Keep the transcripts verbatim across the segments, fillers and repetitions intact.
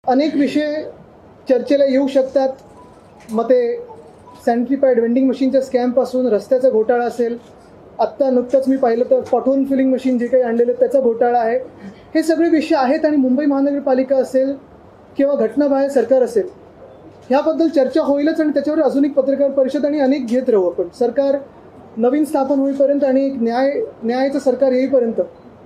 अनेक विषय चर्चेला येऊ शकतात. मग ते सॅनिटरी पॅड वेंडिंग मशीनच्या स्कॅमपासून रस्त्याचा घोटाळा असेल, आत्ता नुकतंच मी पाहिलं तर पॉटहोल फिलिंग मशीन जे काही आणलेलं त्याचा घोटाळा आहे, हे सगळे विषय आहेत. आणि मुंबई महानगरपालिका असेल किंवा घटनाबाह्य सरकार असेल, ह्याबद्दल चर्चा होईलच. आणि त्याच्यावर अजून एक पत्रकार परिषद आणि अनेक घेत राहू आपण. सरकार नवीन स्थापन होईपर्यंत आणि एक न्याय न्यायाचं सरकार येईपर्यंत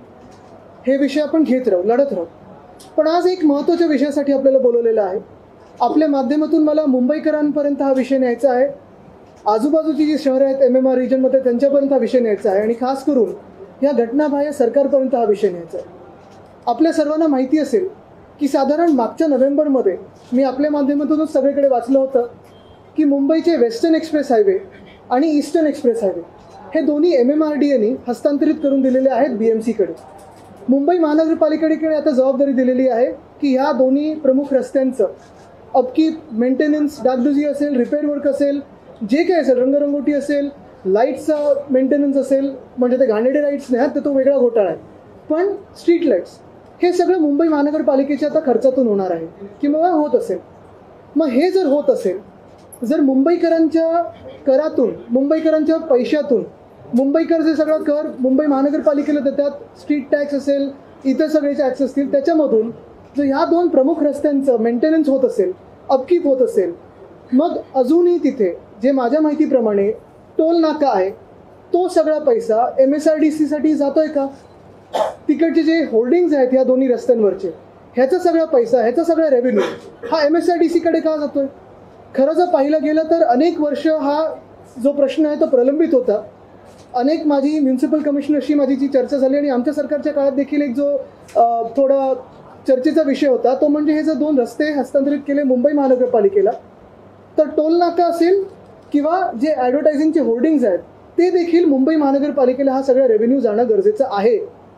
हे विषय आपण घेत राहू, लढत राहू. पण आज एक महत्त्वाच्या विषयासाठी आपल्याला बोलवलेलं आहे. आपल्या माध्यमातून मला मुंबईकरांपर्यंत हा विषय न्यायचा आहे, आजूबाजूची जी शहरं आहेत एम एम आर रिजनमध्ये त्यांच्यापर्यंत हा विषय न्यायचा आहे, आणि खास करून या घटनाबाह्य सरकारपर्यंत हा विषय न्यायचा आहे. आपल्या सर्वांना माहिती असेल की साधारण मागच्या नोव्हेंबरमध्ये मी आपल्या माध्यमातूनच सगळीकडे वाचलं होतं की मुंबईचे वेस्टर्न एक्सप्रेस हायवे आणि ईस्टर्न एक्सप्रेस हायवे हे दोन्ही एम एम आर डी एनी हस्तांतरित करून दिलेले आहेत बी एम सीकडे. मुंबई महानगरपालिकेकडे आता जबाबदारी दिलेली आहे की ह्या दोन्ही प्रमुख रस्त्यांचं अपकीप, मेंटेनन्स, डागडुजी असेल, रिपेअर वर्क असेल, जे काही असेल, रंगरंगोटी असेल, लाईट्सचा मेंटेनन्स असेल, म्हणजे ते घाणेरडे लाईट्स नाही तर तो वेगळा घोटाळा आहे, पण स्ट्रीट लाईट्स हे सगळं मुंबई महानगरपालिकेच्या आता खर्चातून होणार आहे किंवा होत असेल. मग हे जर होत असेल, जर मुंबईकरांच्या करातून, मुंबईकरांच्या पैशातून, मुंबईकर जे सगळं कर मुंबई महानगरपालिकेला देतात, स्ट्रीट टॅक्स असेल, इतर सगळे टॅक्स असतील, त्याच्यामधून जर ह्या दोन प्रमुख रस्त्यांचं मेंटेनन्स होत असेल, अपकीप होत असेल, मग अजूनही तिथे जे माझ्या माहितीप्रमाणे टोल नाका आहे तो सगळा पैसा एम एस आर डी सीसाठी जातो आहे का? तिकडचे जे होल्डिंग्ज आहेत या दोन्ही रस्त्यांवरचे, ह्याचा सगळा पैसा, ह्याचा सगळा रेव्हेन्यू हा एम एस आर डी सीकडे का जातो आहे? खरं जर पाहिलं गेलं तर अनेक वर्ष हा जो प्रश्न आहे तो प्रलंबित होता. अनेक माझी म्युन्सिपल कमिशनरशी माझी जी चर्चा झाली आणि आमच्या सरकारच्या काळात देखील एक जो थोडा चर्चेचा विषय होता तो म्हणजे हे जर दोन रस्ते हस्तांतरित केले मुंबई महानगरपालिकेला तर टोल नाका असेल किंवा जे ॲडव्हर्टायझिंगचे होर्डिंग्ज आहेत ते देखील मुंबई महानगरपालिकेला हा सगळा रेव्हेन्यू जाणं गरजेचं आहे.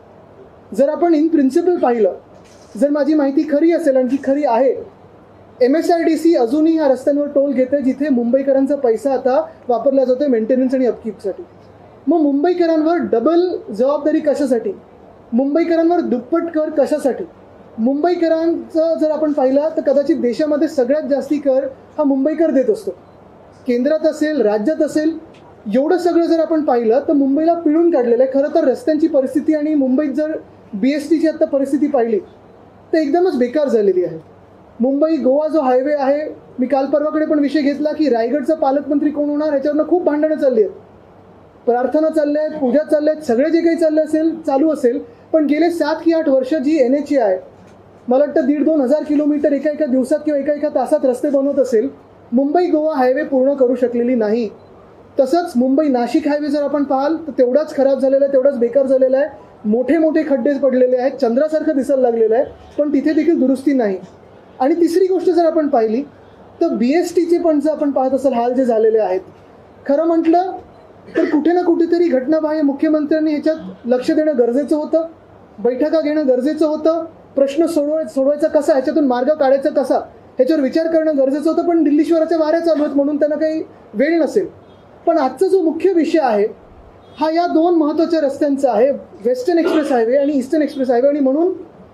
जर आपण इन प्रिन्सिपल पाहिलं, जर माझी माहिती खरी असेल आणि ती खरी आहे, M S R D C अजूनही ह्या रस्त्यांवर टोल घेते जिथे मुंबईकरांचा पैसा आता वापरला जातो मेंटेनन्स आणि अपकीपसाठी. मग मुंबईकरांवर डबल जबाबदारी कशासाठी? मुंबईकरांवर दुप्पट कर कशासाठी? मुंबईकरांचं जर आपण पाहिलं तर कदाचित देशामध्ये सगळ्यात जास्ती कर हा मुंबईकर देत असतो. केंद्रात असेल, राज्यात असेल, एवढं सगळं जर आपण पाहिलं तर मुंबईला पिळून काढलेलं आहे. खरं तर रस्त्यांची परिस्थिती आणि मुंबईत जर बी एस टीची आत्ता परिस्थिती पाहिली तर एकदमच बेकार झालेली आहे. मुंबई गोवा जो हायवे आहे, मी काल परवाकडे पण विषय घेतला की रायगडचा पालकमंत्री कोण होणार ह्याच्यावरनं खूप भांडणं चालली आहेत, प्रार्थना चालल्या आहेत, पूजा चालल्या आहेत, सगळे जे काही चाललं असेल चालू असेल. पण गेले सात की आठ वर्ष जी एन एच ए आहे, मला वाटतं दीड दोन हजार किलोमीटर एका एका दिवसात किंवा एका एका तासात रस्ते बनवत असेल, मुंबई गोवा हायवे पूर्ण करू शकलेली नाही. तसंच मुंबई नाशिक हायवे जर आपण पाहाल तर तेवढाच खराब झालेला आहे, तेवढाच बेकार झालेला आहे. मोठे मोठे खड्डे पडलेले आहेत, चंद्रासारखं दिसायला लागलेलं आहे, पण तिथे देखील दुरुस्ती नाही. आणि तिसरी गोष्ट जर आपण पाहिली तर बी एस टीचे पण जर आपण पाहत असाल हाल जे झालेले आहेत, खरं म्हटलं तर कुठे ना कुठेतरी घटनाबाह्य मुख्यमंत्र्यांनी ह्याच्यात लक्ष देणं गरजेचं होतं, बैठका घेणं गरजेचं होतं, प्रश्न सोडवाय सोडवायचा कसा, ह्याच्यातून मार्ग काढायचा कसा ह्याच्यावर विचार करणं गरजेचं होतं. पण दिल्लीश्वराच्या वाऱ्या चालू आहेत म्हणून त्यांना काही वेळ नसेल. पण आजचा जो मुख्य विषय आहे हा या दोन महत्त्वाच्या रस्त्यांचा आहे, वेस्टर्न एक्सप्रेस हायवे आणि ईस्टर्न एक्सप्रेस हायवे. आणि म्हणून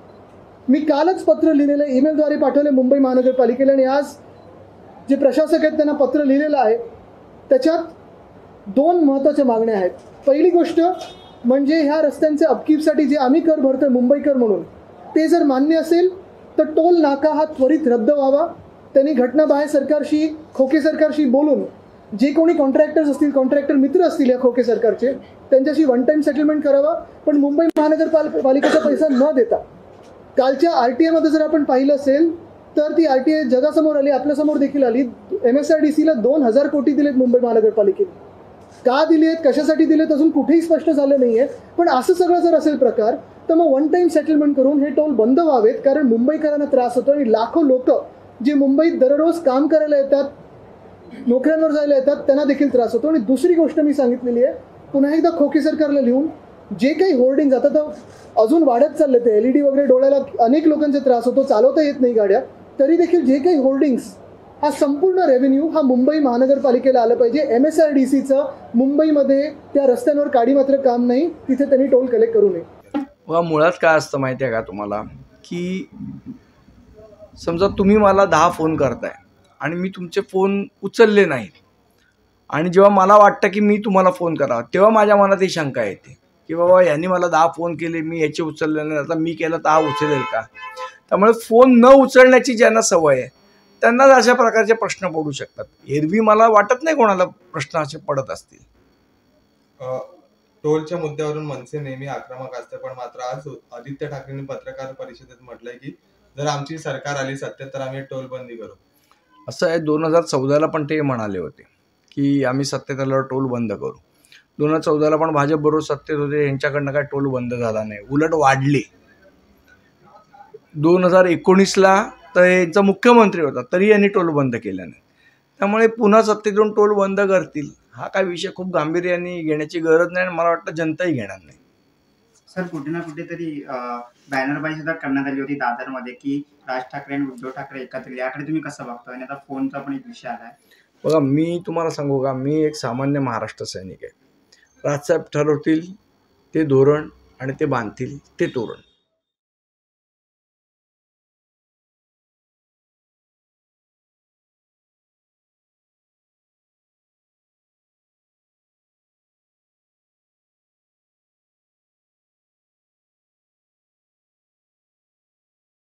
मी कालच पत्र लिहिलेलं, ईमेलद्वारे पाठवले मुंबई महानगरपालिकेला, आणि आज जे प्रशासक आहेत त्यांना पत्र लिहिलेलं आहे. त्याच्यात दोन महत्त्वाच्या मागण्या आहेत. पहिली गोष्ट म्हणजे ह्या रस्त्यांच्या अपकीपसाठी जे आम्ही कर भरतोय मुंबईकर म्हणून, ते जर मान्य असेल तर टोल नाका हा त्वरित रद्द व्हावा. त्यांनी घटनाबाह्य सरकारशी, खोके सरकारशी बोलून जे कोणी कॉन्ट्रॅक्टर्स असतील, कॉन्ट्रॅक्टर मित्र असतील या खोके सरकारचे, त्यांच्याशी वन टाईम सेटलमेंट करावा. पण मुंबई महानगरपालिकेचा पैसा न देता, कालच्या आर टी आयमध्ये जर आपण पाहिलं असेल तर ती आर टी आय जगासमोर आली, आपल्यासमोर देखील आली. एम एस आर डी सीला दोन हजार कोटी दिलेत मुंबई महानगरपालिकेने. का दिली आहेत, कशासाठी दिलेत, अजून कुठेही स्पष्ट झालं नाही आहे. पण असं सगळं जर असेल प्रकार तर मग वन टाईम सेटलमेंट करून हे टोल बंद व्हावेत, कारण मुंबईकरांना त्रास होतो. आणि लाखो लोक जे मुंबईत दररोज काम करायला येतात, नोकऱ्यांवर जायला येतात, त्यांना देखील त्रास होतो. आणि दुसरी गोष्ट मी सांगितलेली आहे, पुन्हा एकदा खोके सरकारला लिहून जे काही होर्डिंग आता तर अजून वाढत चालले, ते एल ई डी वगैरे डोळ्याला अनेक लोकांचा त्रास होतो, चालवता येत नाही गाड्या, तरी देखील जे काही होर्डिंग्स, हा संपूर्ण रेव्हेन्यू हा मुंबई महानगरपालिकेला आलं पाहिजे. एम एस आर डी सीचं मुंबईमध्ये त्या रस्त्यांवर काडी मात्र काम नाही, तिथे त्यांनी टोल कलेक्ट करू नये. वा मुळात काय असतं माहिती आहे का तुम्हाला, की समजा तुम्ही मला दहा फोन करताय आणि मी तुमचे फोन उचलले नाहीत आणि जेव्हा मला वाटतं की मी तुम्हाला फोन करावा तेव्हा माझ्या मनात ही शंका येते की बाबा यांनी मला दहा फोन केले, मी याचे उचलले नाही, आता मी केलं तर हा उचलेल का. त्यामुळे फोन न उचलण्याची ज्यांना सवय आहे त्यांना अशा प्रकारचे प्रश्न पडू शकतात. एरवी मला वाटत नाही कोणाला प्रश्न असे पडत असतील. टोलच्या मुद्द्यावरून मनसे नेहमी आक्रमक असते, पण मात्र आज आदित्य ठाकरेंनी पत्रकार परिषदेत म्हटलंय की जर आमची सरकार आली सत्तेत तर आम्ही टोल बंदी करू. असं आहे, दोन हजार चौदाला पण ते म्हणाले होते की आम्ही सत्तेत आल्यावर टोल बंद करू. दोन हजार चौदाला पण भाजप बरोबर सत्तेत होते, यांच्याकडनं काय टोल बंद झाला नाही, उलट वाढले. दोन हजार एकोणीसला तर यांचा मुख्यमंत्री होता तरी यांनी टोल बंद केला नाही. त्यामुळे पुन्हा सत्तेत येऊन टोल बंद करतील हा काय विषय खूप गांभीर्याने घेण्याची गरज नाही आणि मला वाटतं जनताही घेणार नाही. सर, कुठे ना कुठेतरी बॅनरबाजी सुद्धा करण्यात आली होती दादरमध्ये की राज ठाकरे आणि उद्धव ठाकरे एकत्र, याकडे तुम्ही कसं बघता. आणि आता फोनचा पण एक विषय आलाय. बघा, मी तुम्हाला सांगू का, मी एक सामान्य महाराष्ट्र सैनिक आहे. राजसाहेब ठरवतील ते धोरण आणि ते बांधतील ते तोरण.